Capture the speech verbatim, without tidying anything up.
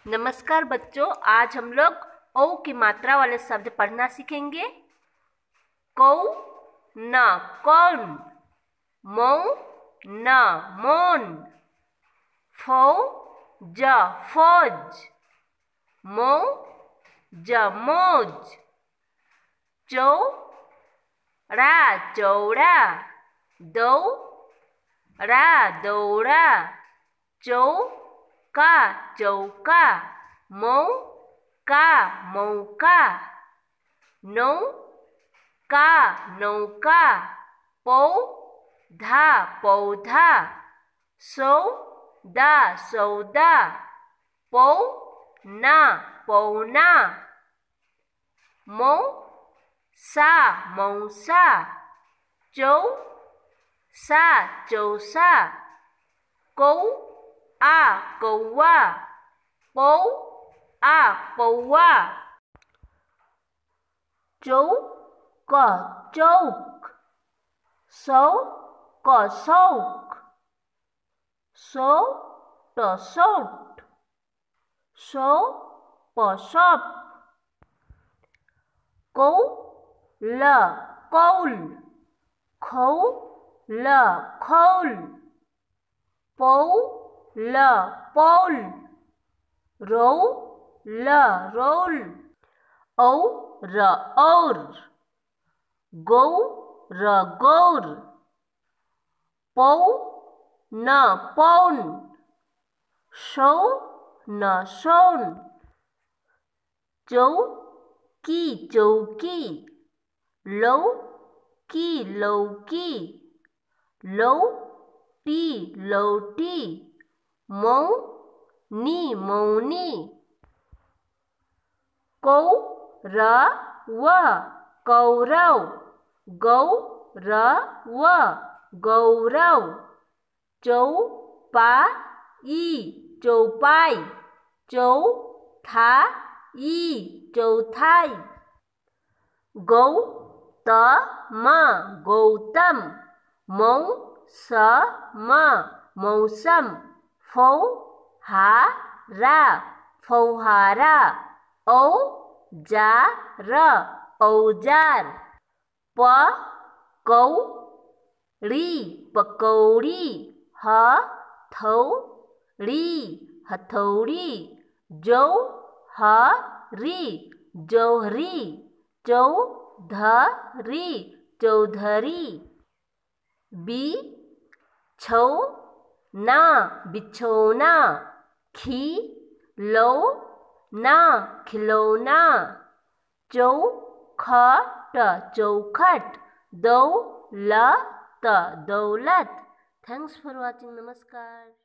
नमस्कार बच्चों, आज हम लोग ओ की मात्रा वाले शब्द पढ़ना सीखेंगे। कौ न कौन, मौ न मौन, फौ ज फौज, मौ ज मौज, चौ रा चौड़ा, दौ रा दौड़ा, चौ का चौका, मौ का मौका, नौ का नौका, पौ धा पौधा, सौ दा सौदा, पौ ना पौना, मौ सा मौसा, चौ सा चौसा, कौ आ कौआ, पौ आ पौआ, चौ क चौक, सौ क शौक, सौ ट सौट, सौ प सौप, कौ ल कौल, खौ ल खौल, पौ ल पौल, रौ ल रौल, औ र और, गौ र गौर, पौ न पौन, सौ न सौन, चौ की चौकी, लौ की लौकी, लौ टी लौटी, मौ नी मौनी, कौ र व कौरव, गौ र व गौरव, चौ पा ई चौपाई, चौ था ई चौथाई, गौ त म गौतम, मौ स म मौसम, फौ हा रा फौहारा, औ जा र औजार, प कौ री पकौड़ी, ह थौ री हथौड़ी, जौ ह री जौहरी, चौ ध री चौधरी, बी छौ ना बिछौना, खी लौ ना खिलौना, चौ ख ट चौखट, दौ ल त दौलत। Thanks for watching. नमस्कार।